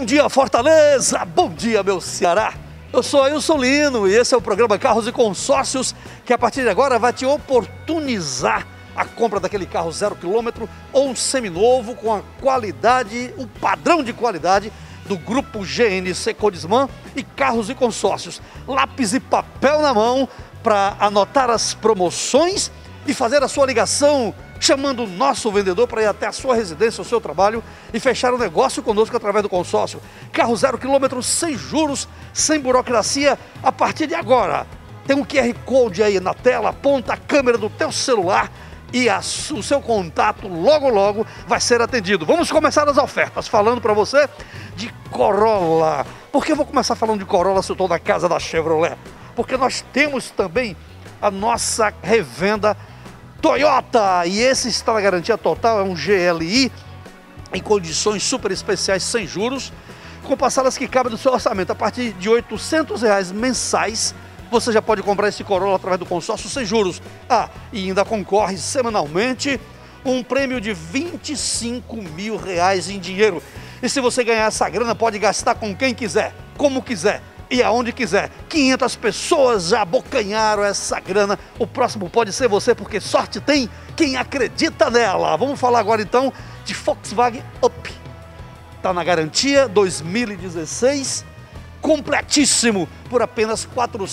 Bom dia, Fortaleza! Bom dia, meu Ceará! Eu sou Ailson Lino e esse é o programa Carros e Consórcios, que a partir de agora vai te oportunizar a compra daquele carro 0 km ou um seminovo com a qualidade, o padrão de qualidade do grupo GNC Codisman e Carros e Consórcios. Lápis e papel na mão para anotar as promoções e fazer a sua ligação, chamando o nosso vendedor para ir até a sua residência, o seu trabalho e fechar o negócio conosco através do consórcio. Carro 0 km, sem juros, sem burocracia, a partir de agora. Tem um QR Code aí na tela, aponta a câmera do teu celular e o seu contato logo vai ser atendido. Vamos começar as ofertas, falando para você de Corolla. Por que eu vou começar falando de Corolla se eu estou na casa da Chevrolet? Porque nós temos também a nossa revenda Toyota, e esse está na garantia total, é um GLI em condições super especiais, sem juros, com parcelas que cabem no seu orçamento. A partir de R$ 800 mensais, você já pode comprar esse Corolla através do consórcio sem juros. Ah, e ainda concorre semanalmente um prêmio de R$ 25 mil em dinheiro. E se você ganhar essa grana, pode gastar com quem quiser, como quiser e aonde quiser. 500 pessoas já abocanharam essa grana. O próximo pode ser você, porque sorte tem quem acredita nela. Vamos falar agora então de Volkswagen Up. Está na garantia 2016, completíssimo, por apenas R$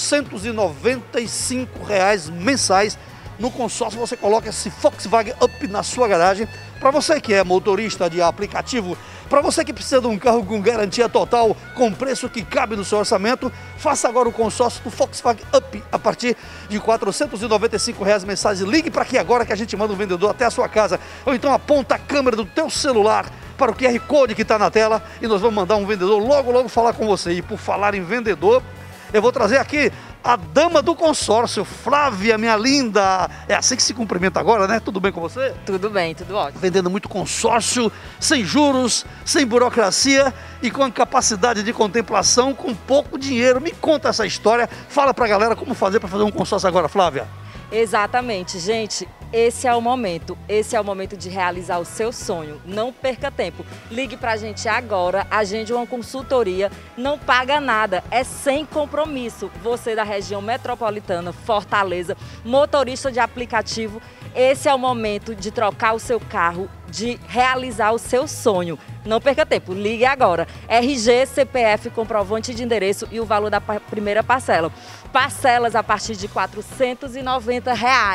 495 mensais. No consórcio você coloca esse Volkswagen Up na sua garagem. Para você que é motorista de aplicativo, para você que precisa de um carro com garantia total, com preço que cabe no seu orçamento, faça agora o consórcio do Volkswagen Up a partir de R$ 495 mensais. Ligue para aqui agora que a gente manda um vendedor até a sua casa. Ou então aponta a câmera do teu celular para o QR Code que está na tela e nós vamos mandar um vendedor logo falar com você. E por falar em vendedor, eu vou trazer aqui a dama do consórcio, Flávia, minha linda. É assim que se cumprimenta agora, né? Tudo bem com você? Tudo bem, tudo ótimo. Vendendo muito consórcio, sem juros, sem burocracia e com a capacidade de contemplação, com pouco dinheiro. Me conta essa história, fala pra galera como fazer para fazer um consórcio agora, Flávia. Exatamente, gente, esse é o momento de realizar o seu sonho. Não perca tempo, ligue pra gente agora, agende uma consultoria, não paga nada, é sem compromisso. Você da região metropolitana, Fortaleza, motorista de aplicativo, esse é o momento de trocar o seu carro, de realizar o seu sonho. Não perca tempo, ligue agora. RG, CPF, comprovante de endereço e o valor da primeira parcela. Parcelas a partir de R$ 490.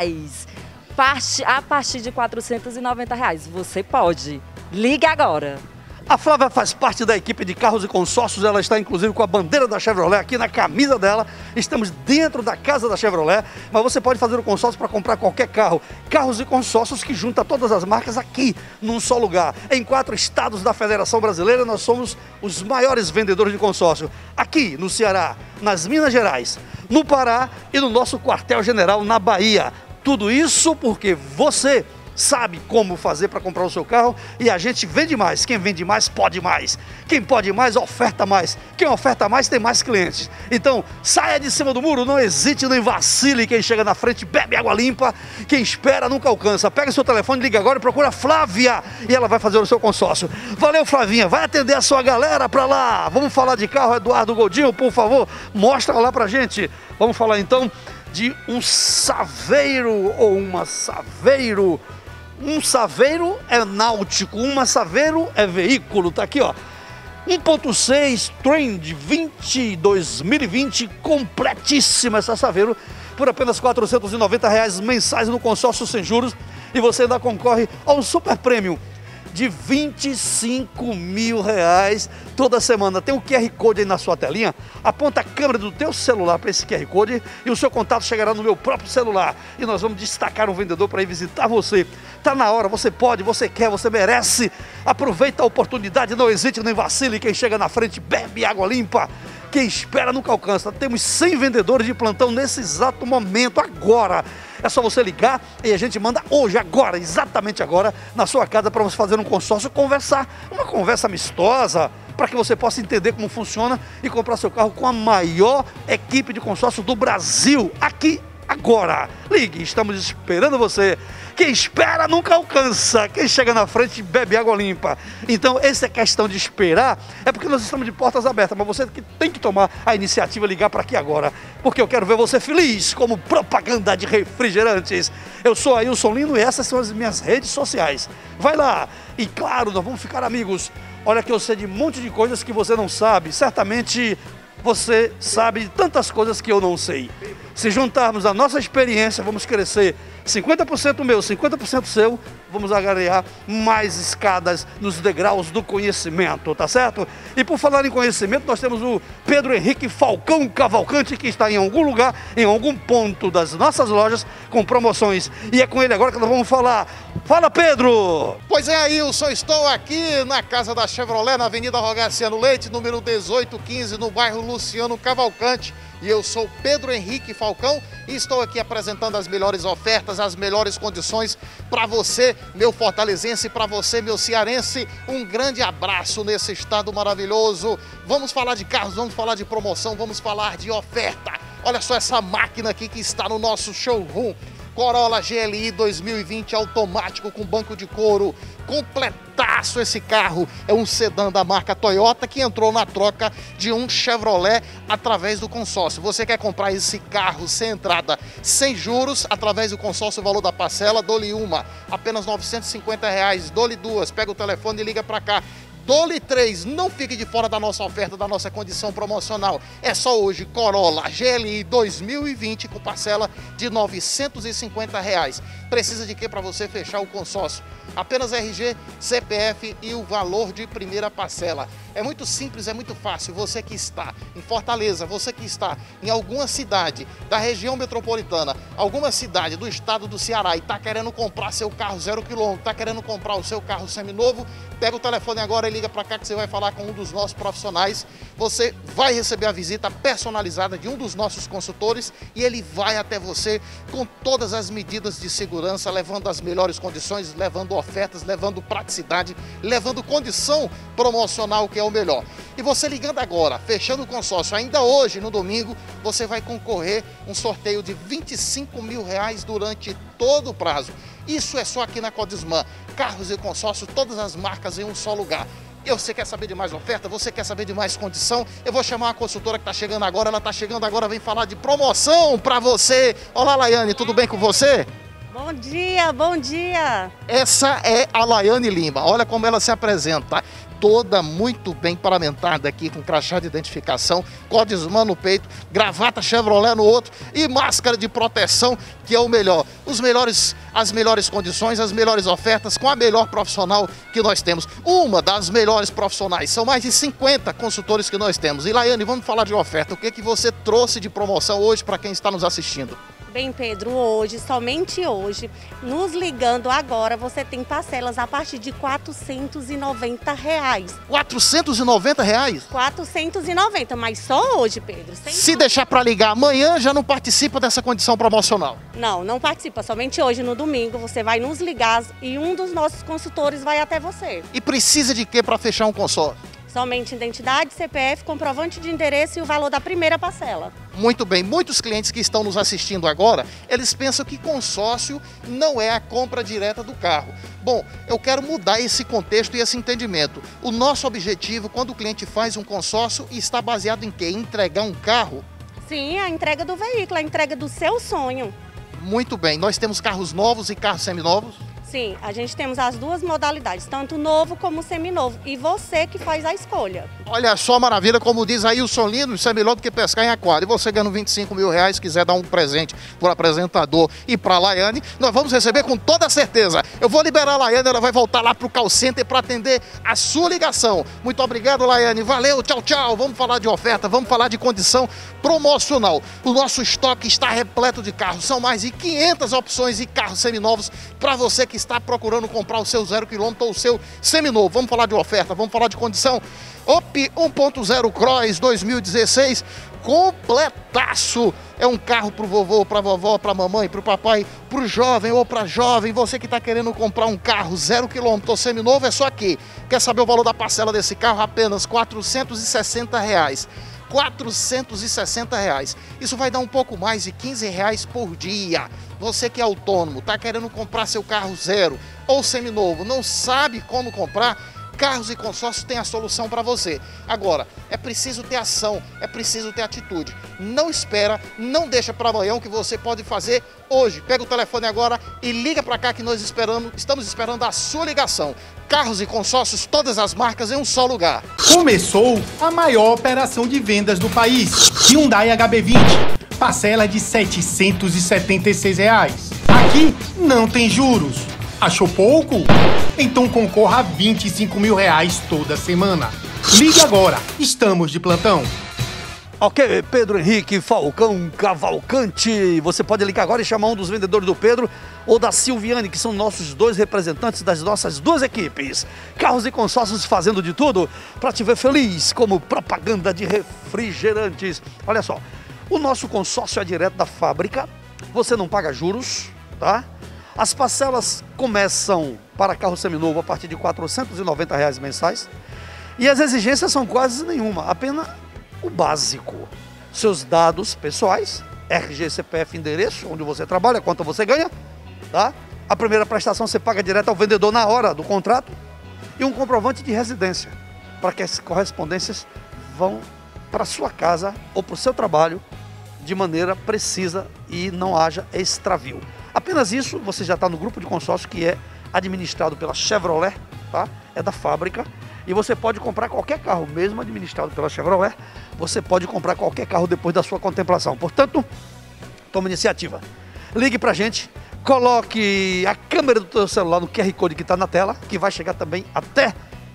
A partir de R$ 490, você pode. Ligue agora. A Flávia faz parte da equipe de Carros e Consórcios, ela está inclusive com a bandeira da Chevrolet aqui na camisa dela. Estamos dentro da casa da Chevrolet, mas você pode fazer o consórcio para comprar qualquer carro. Carros e Consórcios que junta todas as marcas aqui, num só lugar. Em 4 estados da Federação Brasileira, nós somos os maiores vendedores de consórcio. Aqui no Ceará, nas Minas Gerais, no Pará e no nosso quartel-general na Bahia. Tudo isso porque você sabe como fazer para comprar o seu carro e a gente vende mais. Quem vende mais, pode mais. Quem pode mais, oferta mais. Quem oferta mais, tem mais clientes. Então, saia de cima do muro, não hesite, nem vacile. Quem chega na frente, bebe água limpa. Quem espera, nunca alcança. Pega seu telefone, liga agora e procura a Flávia e ela vai fazer o seu consórcio. Valeu, Flavinha. Vai atender a sua galera para lá. Vamos falar de carro, Eduardo Godinho, por favor. Mostra lá pra gente. Vamos falar então de um Saveiro ou uma Saveiro. Um Saveiro é náutico, uma Saveiro é veículo, tá aqui ó, 1.6 Trend 2020, completíssima essa Saveiro, por apenas R$ 490 mensais no consórcio sem juros, e você ainda concorre a um super prêmio de R$ 25 mil toda semana. Tem um QR Code aí na sua telinha, aponta a câmera do teu celular para esse QR Code e o seu contato chegará no meu próprio celular e nós vamos destacar um vendedor para ir visitar você. Tá na hora, você pode, você quer, você merece. Aproveita a oportunidade, não hesite nem vacile. Quem chega na frente bebe água limpa. Quem espera nunca alcança. Temos 100 vendedores de plantão nesse exato momento, agora. É só você ligar e a gente manda hoje, agora, exatamente agora, na sua casa para você fazer um consórcio, conversar. Uma conversa amistosa, para que você possa entender como funciona e comprar seu carro com a maior equipe de consórcio do Brasil, aqui agora. Ligue, estamos esperando você. Quem espera nunca alcança. Quem chega na frente bebe água limpa. Então, essa questão de esperar é porque nós estamos de portas abertas. Mas você que tem que tomar a iniciativa, ligar para aqui agora. Porque eu quero ver você feliz como propaganda de refrigerantes. Eu sou Ailson Lino e essas são as minhas redes sociais. Vai lá. E claro, nós vamos ficar amigos. Olha que eu sei de um monte de coisas que você não sabe. Certamente você sabe de tantas coisas que eu não sei. Se juntarmos a nossa experiência, vamos crescer 50% meu, 50% seu, vamos agregar mais escadas nos degraus do conhecimento, tá certo? E por falar em conhecimento, nós temos o Pedro Henrique Falcão Cavalcante, que está em algum lugar, em algum ponto das nossas lojas, com promoções. E é com ele agora que nós vamos falar. Fala, Pedro! Pois é, Ailson, estou aqui na casa da Chevrolet, na Avenida Rogaciano Leite, número 1815, no bairro Luciano Cavalcante. E eu sou Pedro Henrique Falcão e estou aqui apresentando as melhores ofertas, as melhores condições para você, meu fortalezense, para você, meu cearense. Um grande abraço nesse estado maravilhoso. Vamos falar de carros, vamos falar de promoção, vamos falar de oferta. Olha só essa máquina aqui que está no nosso showroom. Corolla GLI 2020 automático com banco de couro, completaço esse carro. É um sedã da marca Toyota que entrou na troca de um Chevrolet através do consórcio. Você quer comprar esse carro sem entrada, sem juros, através do consórcio, o valor da parcela, dou-lhe uma, apenas R$ 950, dou-lhe duas, pega o telefone e liga para cá. Dole 3, não fique de fora da nossa oferta, da nossa condição promocional. É só hoje, Corolla GLI 2020 com parcela de R$ 950. Precisa de quê para você fechar o consórcio? Apenas RG, CPF e o valor de primeira parcela. É muito simples, é muito fácil. Você que está em Fortaleza, você que está em alguma cidade da região metropolitana, alguma cidade do estado do Ceará e está querendo comprar seu carro 0 km, está querendo comprar o seu carro seminovo, pega o telefone agora e liga para cá que você vai falar com um dos nossos profissionais. Você vai receber a visita personalizada de um dos nossos consultores e ele vai até você com todas as medidas de segurança, levando as melhores condições, levando ofertas, levando praticidade, levando condição promocional, que é o melhor. E você ligando agora, fechando o consórcio, ainda hoje, no domingo, você vai concorrer um sorteio de R$ 25 mil durante todo o prazo. Isso é só aqui na Codisman. Carros e consórcio, todas as marcas em um só lugar. Você quer saber de mais oferta? Você quer saber de mais condição? Eu vou chamar a consultora que está chegando agora. Ela está chegando agora, vem falar de promoção para você. Olá, Laiane, tudo bem com você? Bom dia, bom dia. Essa é a Laiane Lima. Olha como ela se apresenta. Toda muito bem paramentada aqui, com crachá de identificação, Codisman no peito, gravata Chevrolet no outro e máscara de proteção, que é o melhor. As melhores condições, as melhores ofertas, com a melhor profissional que nós temos. Uma das melhores profissionais, são mais de 50 consultores que nós temos. E Laiane, vamos falar de oferta. O que você trouxe de promoção hoje para quem está nos assistindo? Bem, Pedro, hoje, somente hoje, nos ligando agora, você tem parcelas a partir de R$ 490. R$ 490? 490, mas só hoje, Pedro. Se deixar para ligar amanhã, já não participa dessa condição promocional? Não participa. Somente hoje, no domingo, você vai nos ligar e um dos nossos consultores vai até você. E precisa de quê para fechar um consórcio? Somente identidade, CPF, comprovante de endereço e o valor da primeira parcela. Muito bem, muitos clientes que estão nos assistindo agora, eles pensam que consórcio não é a compra direta do carro. Bom, eu quero mudar esse contexto e esse entendimento. O nosso objetivo, quando o cliente faz um consórcio, está baseado em quê? Em entregar um carro? Sim, a entrega do veículo, a entrega do seu sonho. Muito bem, nós temos carros novos e carros seminovos? Sim, a gente temos as duas modalidades, tanto novo como seminovo, e você que faz a escolha. Olha só a maravilha, como diz Ailson Lino, isso é melhor do que pescar em aquário. E você ganhando R$ 25 mil, quiser dar um presente para o apresentador e para a Laiane, nós vamos receber com toda certeza. Eu vou liberar a Laiane, ela vai voltar lá para o call center para atender a sua ligação. Muito obrigado, Laiane, valeu, tchau, tchau. Vamos falar de oferta, vamos falar de condição promocional. O nosso estoque está repleto de carros, são mais de 500 opções de carros seminovos para você que está procurando comprar o seu 0 km ou o seu seminovo. Vamos falar de oferta, vamos falar de condição. Opel 1.0 Cross 2016, completaço. É um carro para o vovô, para a vovó, para a mamãe, para o papai, para o jovem ou para a jovem. Você que está querendo comprar um carro 0 km ou seminovo, é só aqui. Quer saber o valor da parcela desse carro? Apenas R$ 460. R$ 460. Isso vai dar um pouco mais de R$ 15 por dia. Você que é autônomo, está querendo comprar seu carro zero ou seminovo, não sabe como comprar, Carros e Consórcios tem a solução para você. Agora, é preciso ter ação, é preciso ter atitude. Não espera, não deixa para amanhã o que você pode fazer hoje. Pega o telefone agora e liga para cá que nós estamos esperando a sua ligação. Carros e Consórcios, todas as marcas em um só lugar. Começou a maior operação de vendas do país. Hyundai HB20, parcela de R$ 776. Aqui não tem juros. Achou pouco? Então concorra a R$ 25 mil toda semana. Ligue agora, estamos de plantão. Ok, Pedro Henrique Falcão Cavalcante. Você pode ligar agora e chamar um dos vendedores do Pedro ou da Silviane, que são nossos dois representantes das nossas duas equipes. Carros e Consórcios fazendo de tudo para te ver feliz, como propaganda de refrigerantes. Olha só, o nosso consórcio é direto da fábrica, você não paga juros, tá? As parcelas começam para carro seminovo a partir de R$ 490 mensais e as exigências são quase nenhuma, apenas o básico. Seus dados pessoais, RG, CPF, endereço, onde você trabalha, quanto você ganha, tá? A primeira prestação você paga direto ao vendedor na hora do contrato e um comprovante de residência, para que as correspondências vão para sua casa ou para o seu trabalho de maneira precisa e não haja extravio. Apenas isso, você já está no grupo de consórcio que é administrado pela Chevrolet, tá? É da fábrica. E você pode comprar qualquer carro, mesmo administrado pela Chevrolet, você pode comprar qualquer carro depois da sua contemplação. Portanto, toma iniciativa. Ligue pra gente, coloque a câmera do teu celular no QR Code que está na tela, que vai chegar também até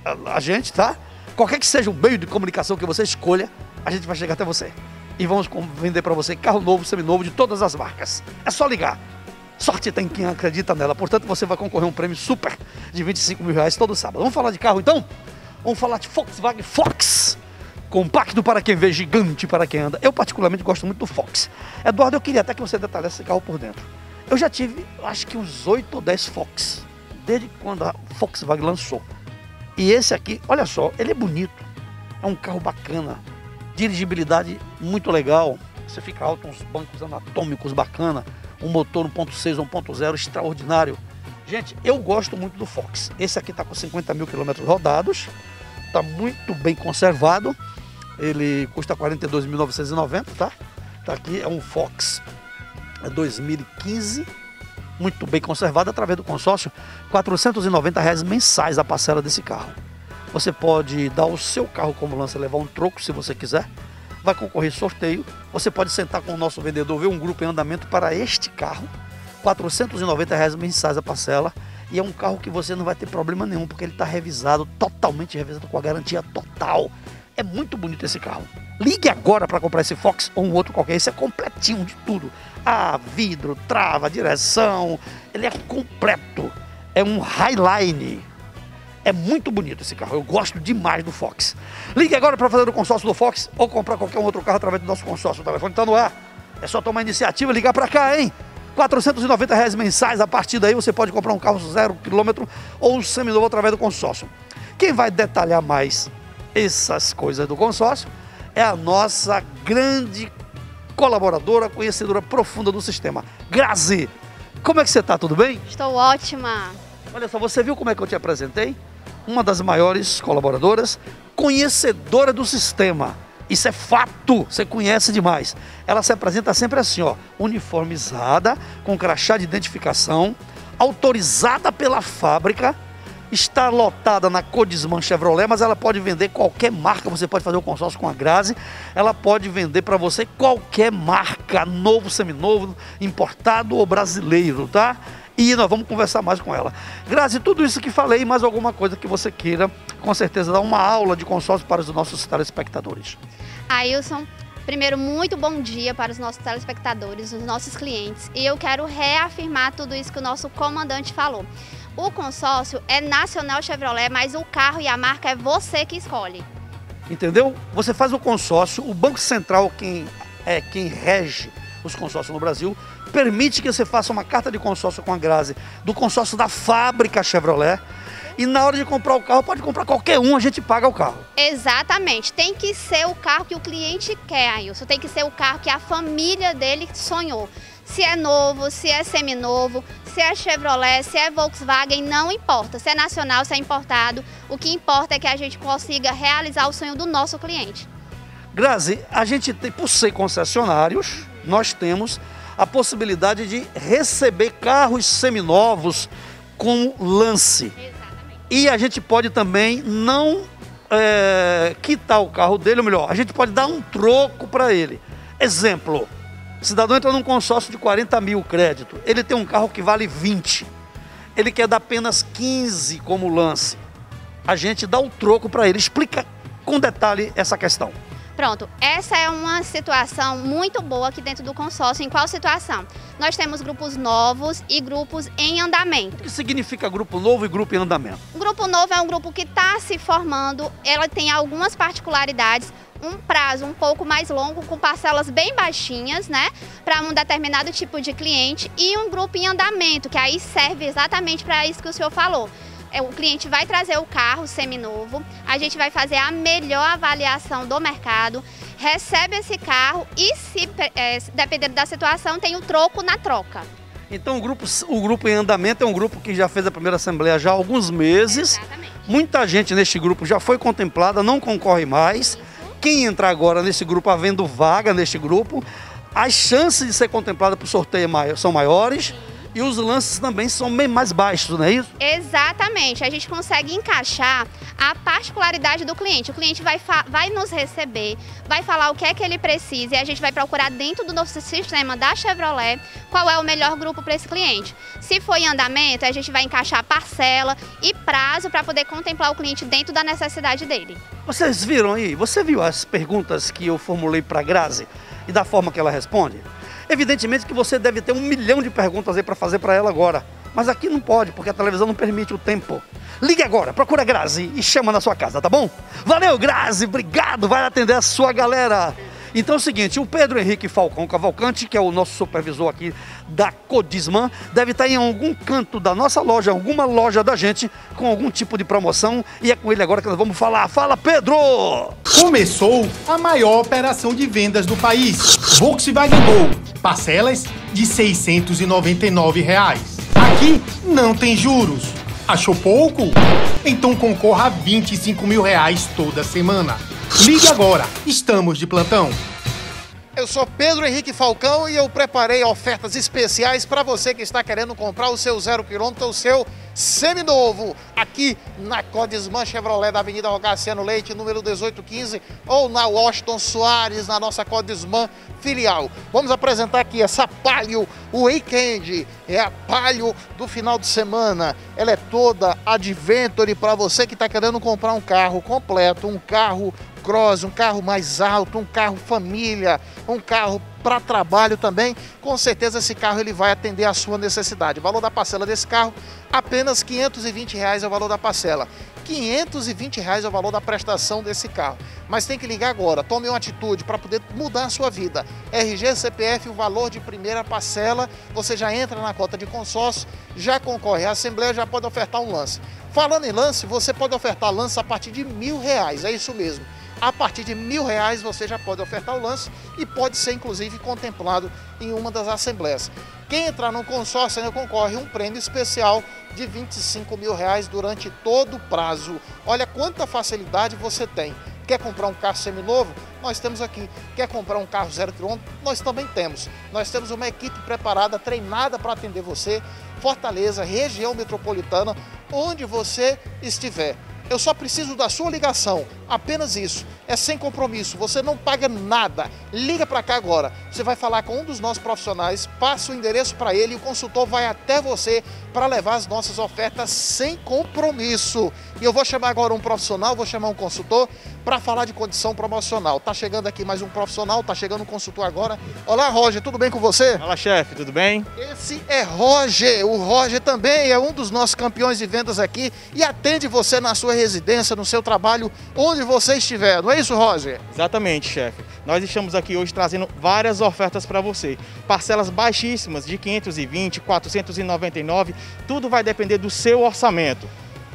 a gente, tá? Qualquer que seja o meio de comunicação que você escolha, a gente vai chegar até você. E vamos vender para você carro novo, seminovo, de todas as marcas. É só ligar. Sorte tem quem acredita nela. Portanto, você vai concorrer a um prêmio super de R$ 25 mil todo sábado. Vamos falar de carro, então? Vamos falar de Volkswagen Fox. Compacto para quem vê, gigante para quem anda. Eu, particularmente, gosto muito do Fox. Eduardo, eu queria até que você detalhasse esse carro por dentro. Eu já tive, acho que uns 8 ou 10 Fox, desde quando a Volkswagen lançou. E esse aqui, olha só, ele é bonito. É um carro bacana. Dirigibilidade muito legal. Você fica alto, uns bancos anatômicos bacana. Um motor 1.6 ou 1.0 extraordinário. Gente, eu gosto muito do Fox. Esse aqui está com 50 mil quilômetros rodados. Está muito bem conservado. Ele custa R$ 42.990, tá? Tá aqui, é um Fox 2015. Muito bem conservado através do consórcio. R$ 490 mensais a parcela desse carro. Você pode dar o seu carro como lança, levar um troco se você quiser. Vai concorrer sorteio. Você pode sentar com o nosso vendedor, ver um grupo em andamento para este carro. R$ 490 mensais a parcela. E é um carro que você não vai ter problema nenhum, porque ele está revisado, totalmente revisado, com a garantia total. É muito bonito esse carro. Ligue agora para comprar esse Fox ou um outro qualquer. Esse é completinho de tudo. Vidro, trava, direção. Ele é completo. É um Highline. É muito bonito esse carro, eu gosto demais do Fox. Ligue agora para fazer o consórcio do Fox ou comprar qualquer outro carro através do nosso consórcio. O telefone está no ar, é só tomar iniciativa e ligar para cá, hein? R$ 490 mensais, a partir daí você pode comprar um carro 0 km ou um seminovo através do consórcio. Quem vai detalhar mais essas coisas do consórcio é a nossa grande colaboradora, conhecedora profunda do sistema, Grazi. Como é que você está, tudo bem? Estou ótima. Olha só, você viu como é que eu te apresentei? Uma das maiores colaboradoras, conhecedora do sistema. Isso é fato, você conhece demais. Ela se apresenta sempre assim, ó, uniformizada, com crachá de identificação, autorizada pela fábrica, está lotada na Codisman Chevrolet, mas ela pode vender qualquer marca, você pode fazer o consórcio com a Grazi, ela pode vender para você qualquer marca, novo, seminovo, importado ou brasileiro, tá? E nós vamos conversar mais com ela. Grazi, tudo isso que falei, mais alguma coisa que você queira, com certeza, dar uma aula de consórcio para os nossos telespectadores. Ailson, primeiro, muito bom dia para os nossos telespectadores, os nossos clientes. E eu quero reafirmar tudo isso que o nosso comandante falou. O consórcio é Nacional Chevrolet, mas o carro e a marca é você que escolhe. Entendeu? Você faz o consórcio, o Banco Central, quem rege os consórcios no Brasil, permite que você faça uma carta de consórcio com a Grazi, do consórcio da fábrica Chevrolet, E na hora de comprar o carro, pode comprar qualquer um, a gente paga o carro. Exatamente, tem que ser o carro que o cliente quer, Ailson, tem que ser o carro que a família dele sonhou. Se é novo, se é seminovo, se é Chevrolet, se é Volkswagen, não importa. Se é nacional, se é importado, o que importa é que a gente consiga realizar o sonho do nosso cliente. Grazi, a gente tem, por ser concessionários, nós temos a possibilidade de receber carros seminovos com lance. Exatamente. E a gente pode também não quitar o carro dele, ou melhor, a gente pode dar um troco para ele. Exemplo, o cidadão entra num consórcio de 40 mil crédito, ele tem um carro que vale 20, ele quer dar apenas 15 como lance. A gente dá o troco para ele. Explica com detalhe essa questão. Pronto, essa é uma situação muito boa aqui dentro do consórcio. Em qual situação? Nós temos grupos novos e grupos em andamento. O que significa grupo novo e grupo em andamento? O grupo novo é um grupo que está se formando, ela tem algumas particularidades, um prazo um pouco mais longo, com parcelas bem baixinhas, né, para um determinado tipo de cliente, e um grupo em andamento, que aí serve exatamente para isso que o senhor falou. O cliente vai trazer o carro seminovo, a gente vai fazer a melhor avaliação do mercado, recebe esse carro e, se dependendo da situação, tem o troco na troca. Então o grupo em andamento é um grupo que já fez a primeira assembleia já há alguns meses. Exatamente. Muita gente neste grupo já foi contemplada, não concorre mais. Quem entrar agora nesse grupo, havendo vaga neste grupo, as chances de ser contemplada por sorteio são maiores. E os lances também são bem mais baixos, não é isso? Exatamente, a gente consegue encaixar a particularidade do cliente. O cliente vai nos receber, vai falar o que é que ele precisa e a gente vai procurar dentro do nosso sistema da Chevrolet qual é o melhor grupo para esse cliente. Se for em andamento, a gente vai encaixar parcela e prazo para poder contemplar o cliente dentro da necessidade dele. Vocês viram aí? Você viu as perguntas que eu formulei para a Grazi e da forma que ela responde? Evidentemente que você deve ter 1 milhão de perguntas aí para fazer para ela agora. Mas aqui não pode, porque a televisão não permite o tempo. Ligue agora, procura a Grazi e chama na sua casa, tá bom? Valeu, Grazi, obrigado, vai atender a sua galera. Então é o seguinte, o Pedro Henrique Falcão Cavalcante, que é o nosso supervisor aqui da Codisman, deve estar em algum canto da nossa loja, alguma loja da gente, com algum tipo de promoção. E é com ele agora que nós vamos falar. Fala, Pedro! Começou a maior operação de vendas do país. Volkswagen Gol, parcelas de R$ 699. Aqui não tem juros. Achou pouco? Então concorra a R$ 25 mil toda semana. Ligue agora, estamos de plantão. Eu sou Pedro Henrique Falcão e eu preparei ofertas especiais para você que está querendo comprar o seu 0 km, o seu seminovo, aqui na Codisman Chevrolet, da Avenida Rogaciano Leite, número 1815, ou na Washington Soares, na nossa Codisman filial. Vamos apresentar aqui essa Palio Weekend, é a Palio do final de semana. Ela é toda adventure para você que está querendo comprar um carro completo, um carro cross, um carro mais alto, um carro família, um carro para trabalho também. Com certeza esse carro ele vai atender a sua necessidade. O valor da parcela desse carro, apenas R$ 520 é o valor da parcela. R$ 520 é o valor da prestação desse carro. Mas tem que ligar agora, tome uma atitude para poder mudar a sua vida. RG, CPF, o valor de primeira parcela, você já entra na cota de consórcio, já concorre à Assembleia, já pode ofertar um lance. Falando em lance, você pode ofertar lance a partir de R$ 1.000, é isso mesmo. A partir de R$ 1.000 você já pode ofertar o lance e pode ser inclusive contemplado em uma das assembleias. Quem entrar no consórcio ainda concorre a um prêmio especial de R$ 25 mil durante todo o prazo. Olha quanta facilidade você tem. Quer comprar um carro seminovo? Nós temos aqui. Quer comprar um carro 0 km? Nós também temos. Nós temos uma equipe preparada, treinada para atender você. Fortaleza, região metropolitana, onde você estiver. Eu só preciso da sua ligação, apenas isso. É sem compromisso, você não paga nada. Liga para cá agora. Você vai falar com um dos nossos profissionais, passa o endereço para ele e o consultor vai até você para levar as nossas ofertas sem compromisso. E eu vou chamar agora um profissional, vou chamar um consultor para falar de condição promocional. Tá chegando aqui mais um profissional, tá chegando um consultor agora. Olá, Roger, tudo bem com você? Fala, chefe, tudo bem? Esse é Roger. O Roger também é um dos nossos campeões de vendas aqui e atende você na sua residência, no seu trabalho, onde você estiver. Não é isso, Roger? Exatamente, chefe. Nós estamos aqui hoje trazendo várias ofertas para você. Parcelas baixíssimas de 520, 499, tudo vai depender do seu orçamento.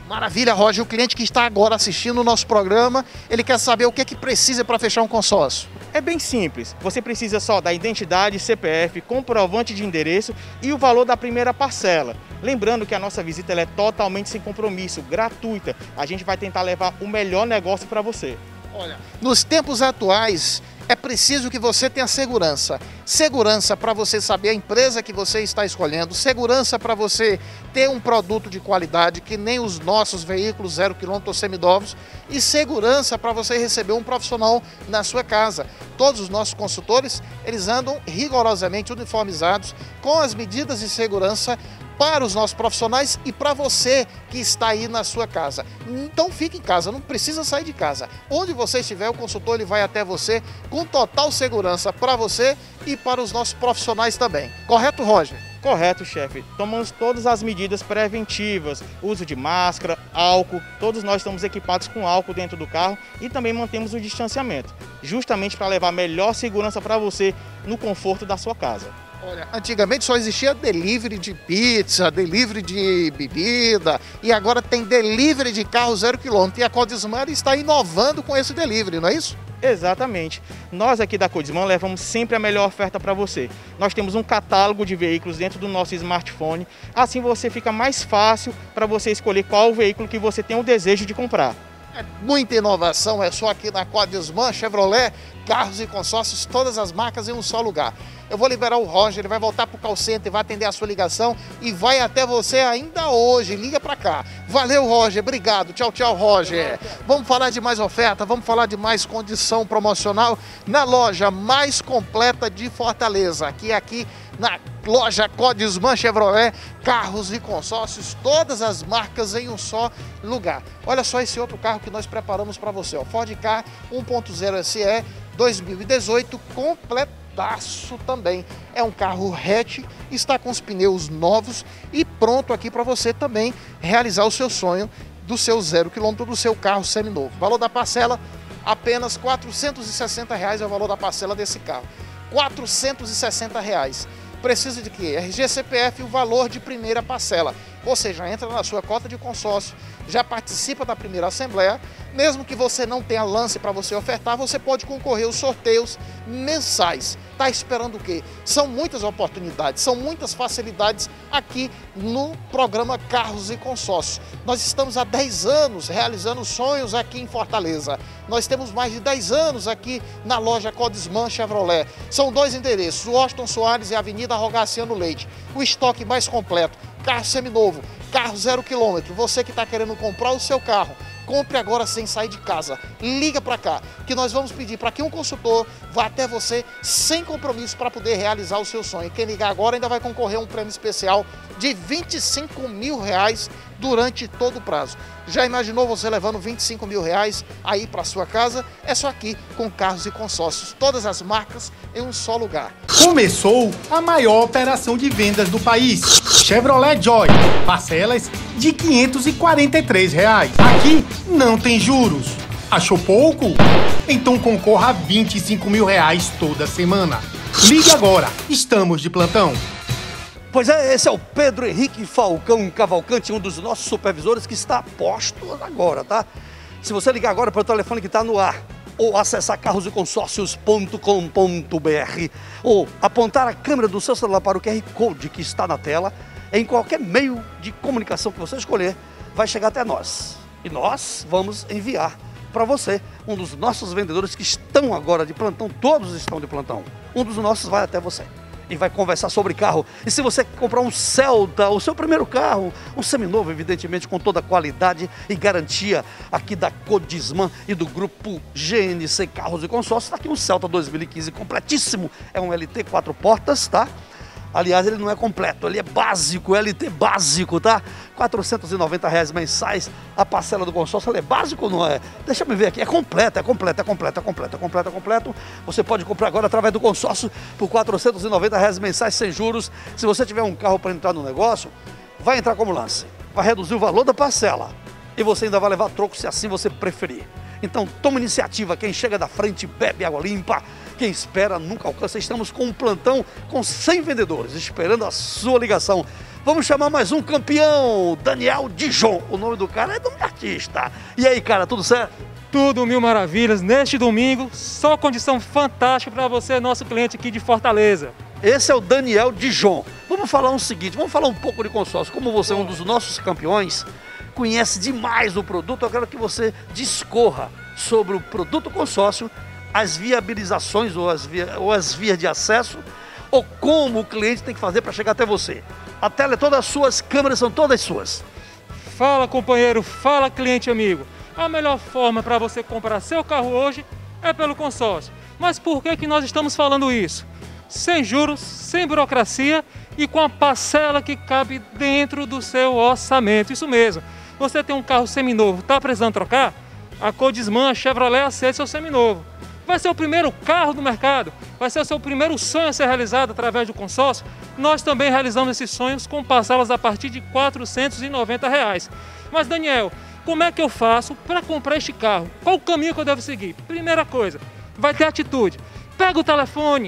Maravilha, Roger. O cliente que está agora assistindo o nosso programa, ele quer saber o que é que precisa para fechar um consórcio. É bem simples, você precisa só da identidade, CPF, comprovante de endereço e o valor da primeira parcela. Lembrando que a nossa visita ela é totalmente sem compromisso, gratuita. A gente vai tentar levar o melhor negócio para você. Olha, nos tempos atuais, é preciso que você tenha segurança. Segurança para você saber a empresa que você está escolhendo, segurança para você ter um produto de qualidade, que nem os nossos veículos 0 km ou seminovos, e segurança para você receber um profissional na sua casa. Todos os nossos consultores, eles andam rigorosamente uniformizados com as medidas de segurança para os nossos profissionais e para você que está aí na sua casa. Então fique em casa, não precisa sair de casa. Onde você estiver, o consultor ele vai até você com total segurança para você e para os nossos profissionais também. Correto, Roger? Correto, chefe. Tomamos todas as medidas preventivas, uso de máscara, álcool, todos nós estamos equipados com álcool dentro do carro e também mantemos o distanciamento, justamente para levar melhor segurança para você no conforto da sua casa. Olha, antigamente só existia delivery de pizza, delivery de bebida e agora tem delivery de carro 0 km e a Codisman está inovando com esse delivery, não é isso? Exatamente. Nós aqui da Codisman levamos sempre a melhor oferta para você. Nós temos um catálogo de veículos dentro do nosso smartphone, assim você fica mais fácil para você escolher qual o veículo que você tem o desejo de comprar. É muita inovação, é só aqui na Codisman, Chevrolet, carros e consórcios, todas as marcas em um só lugar. Eu vou liberar o Roger, ele vai voltar para o call center, vai atender a sua ligação e vai até você ainda hoje. Liga para cá. Valeu, Roger. Obrigado. Tchau, tchau, Roger. Vamos falar de mais oferta, vamos falar de mais condição promocional na loja mais completa de Fortaleza. Aqui na loja Codisman Chevrolet, carros e consórcios, todas as marcas em um só lugar. Olha só esse outro carro que nós preparamos para você, ó. Ford Ka 1.0 SE 2018 completaço também. É um carro hatch, está com os pneus novos e pronto aqui para você também realizar o seu sonho do seu 0 km do seu carro seminovo. Valor da parcela apenas R$ 460 é o valor da parcela desse carro. R$ 460. Precisa de quê? RG, CPF e o valor de primeira parcela. Ou seja, entra na sua cota de consórcio, já participa da primeira assembleia. Mesmo que você não tenha lance para você ofertar, você pode concorrer aos sorteios mensais. Está esperando o quê? São muitas oportunidades, são muitas facilidades aqui no programa Carros e Consórcios. Nós estamos há 10 anos realizando sonhos aqui em Fortaleza. Nós temos mais de 10 anos aqui na loja Codisman Chevrolet. São 2 endereços, Washington Soares e Avenida Rogaciano Leite. O estoque mais completo, carro seminovo, carro 0 km. Você que está querendo comprar o seu carro, compre agora sem sair de casa. Liga para cá, que nós vamos pedir para que um consultor vá até você sem compromisso para poder realizar o seu sonho. Quem ligar agora ainda vai concorrer a um prêmio especial de R$ 25 mil durante todo o prazo. Já imaginou você levando R$ 25 mil aí para sua casa? É só aqui com Carros e Consórcios. Todas as marcas em um só lugar. Começou a maior operação de vendas do país. Chevrolet Joy, parcelas de R$ 543. Aqui não tem juros. Achou pouco? Então concorra a R$ 25 mil toda semana. Ligue agora, estamos de plantão. Pois é, esse é o Pedro Henrique Falcão Cavalcante, um dos nossos supervisores que está posto agora, tá? Se você ligar agora para o telefone que está no ar, ou acessar carroseconsórcios.com.br, ou apontar a câmera do seu celular para o QR Code que está na tela, em qualquer meio de comunicação que você escolher, vai chegar até nós. E nós vamos enviar para você um dos nossos vendedores que estão agora de plantão, todos estão de plantão. Um dos nossos vai até você e vai conversar sobre carro. E se você comprar um Celta, o seu primeiro carro, um seminovo, evidentemente, com toda a qualidade e garantia aqui da Codisman e do grupo GNC Carros e Consórcios, está aqui um Celta 2015 completíssimo. É um LT 4 portas, tá? Aliás, ele não é completo, ele é básico, LT básico, tá? R$ 490 mensais. A parcela do consórcio, ela é básico ou não é? Deixa eu ver aqui, é completo. Você pode comprar agora através do consórcio por R$ 490 mensais sem juros. Se você tiver um carro para entrar no negócio, vai entrar como lance. Vai reduzir o valor da parcela e você ainda vai levar troco se assim você preferir. Então, toma iniciativa. Quem chega da frente bebe água limpa. Quem espera nunca alcança. Estamos com um plantão com 100 vendedores esperando a sua ligação. Vamos chamar mais um campeão, Daniel Dijon. O nome do cara é nome de artista. E aí, cara, tudo certo? Tudo mil maravilhas. Neste domingo, só condição fantástica para você, nosso cliente aqui de Fortaleza. Esse é o Daniel Dijon. Vamos falar o seguinte, vamos falar um pouco de consórcio. Como você é um dos nossos campeões, conhece demais o produto, eu quero que você discorra sobre o produto consórcio, as viabilizações ou as vias de acesso, ou como o cliente tem que fazer para chegar até você. A tela é toda sua, as câmeras são todas suas. Fala, companheiro, fala, cliente amigo. A melhor forma para você comprar seu carro hoje é pelo consórcio. Mas por que nós estamos falando isso? Sem juros, sem burocracia e com a parcela que cabe dentro do seu orçamento. Isso mesmo. Você tem um carro seminovo, está precisando trocar? A Codisman, a Chevrolet aceita seu seminovo. Vai ser o primeiro carro do mercado, vai ser o seu primeiro sonho a ser realizado através do consórcio. Nós também realizamos esses sonhos com parcelas a partir de R$ 490. Mas Daniel, como é que eu faço para comprar este carro? Qual o caminho que eu devo seguir? Primeira coisa, vai ter atitude. Pega o telefone,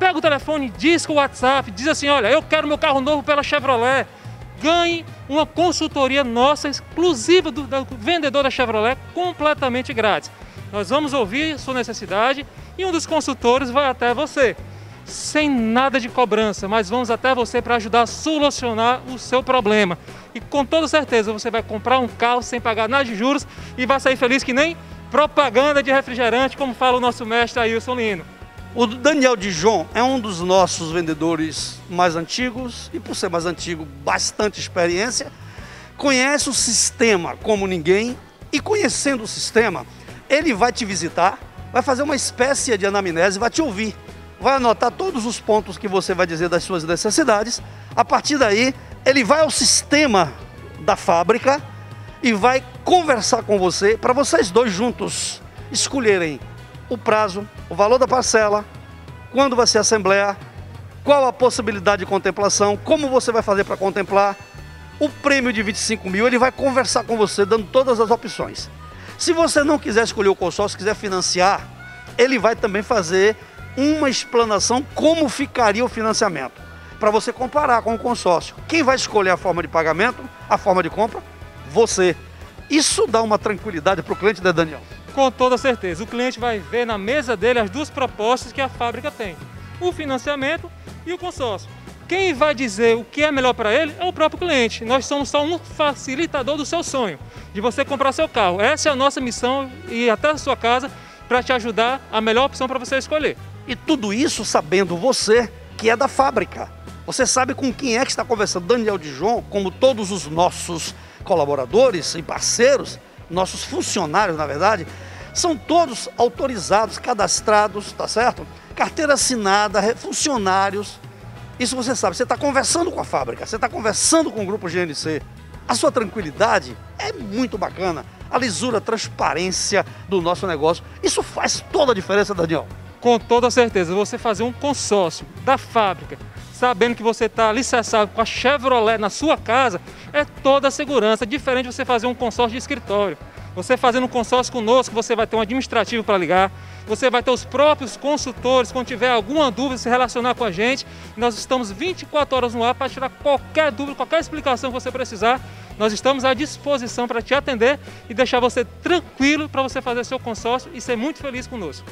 diz com o WhatsApp, diz assim, olha, eu quero meu carro novo pela Chevrolet. Ganhe uma consultoria nossa, exclusiva do vendedor da Chevrolet, completamente grátis. Nós vamos ouvir sua necessidade e um dos consultores vai até você. Sem nada de cobrança, mas vamos até você para ajudar a solucionar o seu problema. E com toda certeza você vai comprar um carro sem pagar nada de juros e vai sair feliz que nem propaganda de refrigerante, como fala o nosso mestre Ailson Lino. O Daniel Dijon é um dos nossos vendedores mais antigos e, por ser mais antigo, bastante experiência. Conhece o sistema como ninguém e, conhecendo o sistema, ele vai te visitar, vai fazer uma espécie de anamnese, vai te ouvir, vai anotar todos os pontos que você vai dizer das suas necessidades. A partir daí, ele vai ao sistema da fábrica e vai conversar com você para vocês dois juntos escolherem o prazo, o valor da parcela, quando vai ser a assembleia, qual a possibilidade de contemplação, como você vai fazer para contemplar, o prêmio de 25 mil, ele vai conversar com você dando todas as opções. Se você não quiser escolher o consórcio, quiser financiar, ele vai também fazer uma explanação como ficaria o financiamento, para você comparar com o consórcio. Quem vai escolher a forma de pagamento, a forma de compra? Você. Isso dá uma tranquilidade para o cliente, né, Daniel? Com toda certeza, o cliente vai ver na mesa dele as duas propostas que a fábrica tem, o financiamento e o consórcio. Quem vai dizer o que é melhor para ele é o próprio cliente. Nós somos só um facilitador do seu sonho, de você comprar seu carro. Essa é a nossa missão e até a sua casa para te ajudar a melhor opção para você escolher. E tudo isso sabendo você que é da fábrica. Você sabe com quem é que está conversando. Daniel Dijon, como todos os nossos colaboradores e parceiros, nossos funcionários, na verdade, são todos autorizados, cadastrados, tá certo? Carteira assinada, funcionários. Isso você sabe, você está conversando com a fábrica, você está conversando com o grupo GNC. A sua tranquilidade é muito bacana. A lisura, a transparência do nosso negócio, isso faz toda a diferença, Daniel. Com toda certeza, você fazer um consórcio da fábrica, sabendo que você está alicerçado com a Chevrolet na sua casa, é toda a segurança, diferente de você fazer um consórcio de escritório. Você fazendo um consórcio conosco, você vai ter um administrativo para ligar, você vai ter os próprios consultores, quando tiver alguma dúvida, se relacionar com a gente. Nós estamos 24 horas no ar para tirar qualquer dúvida, qualquer explicação que você precisar. Nós estamos à disposição para te atender e deixar você tranquilo para você fazer seu consórcio e ser muito feliz conosco.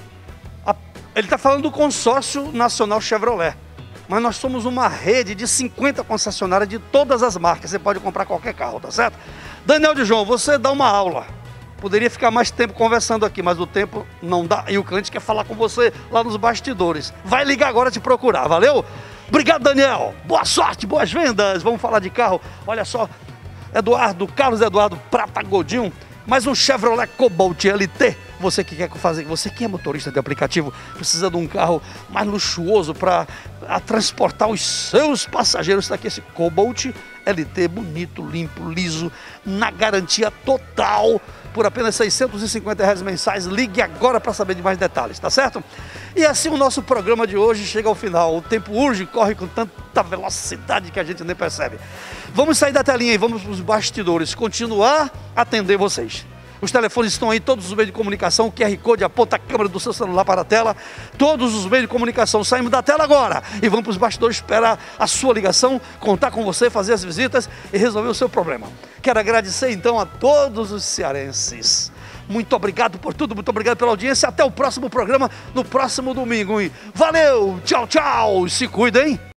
Ele está falando do consórcio nacional Chevrolet, mas nós somos uma rede de 50 concessionárias de todas as marcas. Você pode comprar qualquer carro, tá certo? Daniel Dijon, você dá uma aula. Poderia ficar mais tempo conversando aqui, mas o tempo não dá. E o cliente quer falar com você lá nos bastidores. Vai ligar agora te procurar, valeu? Obrigado, Daniel. Boa sorte, boas vendas. Vamos falar de carro. Olha só, Carlos Eduardo Prata Godinho, mais um Chevrolet Cobalt LT. Você que quer fazer, você que é motorista de aplicativo, precisa de um carro mais luxuoso para transportar os seus passageiros. Está aqui esse Cobalt LT, bonito, limpo, liso, na garantia total, por apenas R$ 650 mensais. Ligue agora para saber de mais detalhes, tá certo? E assim o nosso programa de hoje chega ao final. O tempo urge, corre com tanta velocidade que a gente nem percebe. Vamos sair da telinha e vamos para os bastidores, continuar a atender vocês. Os telefones estão aí, todos os meios de comunicação, o QR Code aponta a câmera do seu celular para a tela. Todos os meios de comunicação saímos da tela agora e vamos para os bastidores esperar a sua ligação, contar com você, fazer as visitas e resolver o seu problema. Quero agradecer então a todos os cearenses. Muito obrigado por tudo, muito obrigado pela audiência. Até o próximo programa, no próximo domingo. E valeu, tchau, tchau. Se cuidem.